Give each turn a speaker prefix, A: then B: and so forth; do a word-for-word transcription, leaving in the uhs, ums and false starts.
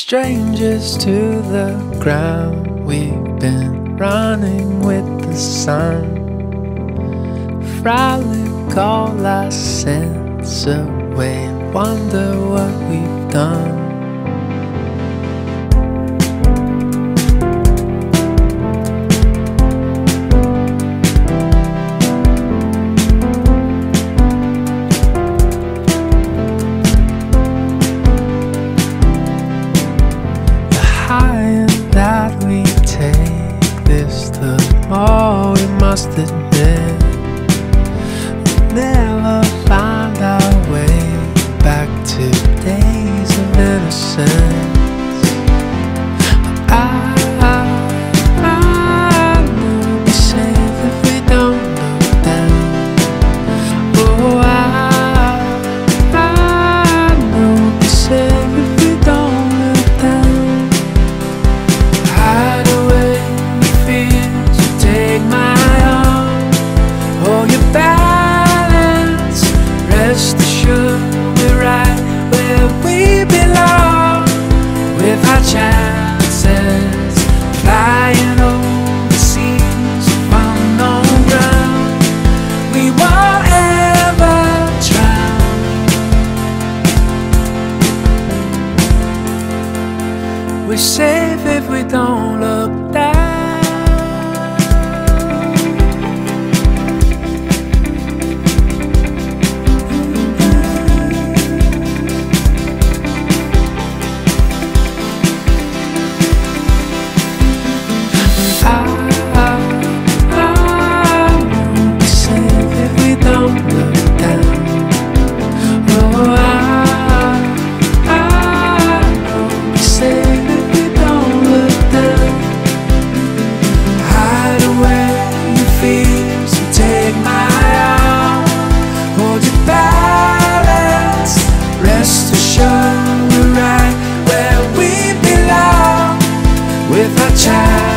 A: Strangers to the ground, we've been running with the sun. Frolic all our sins away and wonder what we've done. That we take this, the more we must admit we'll never find our way back to days of innocence. I, I, I know we'll be safe if we don't look down. Oh, I, I know we'll be safe if we don't look down. Rest assured we're right where we belong, with our chances flying over seas of unknown ground. We won't ever drown. We're safe if we don't look down. Rest assured we're right where we belong, with our child.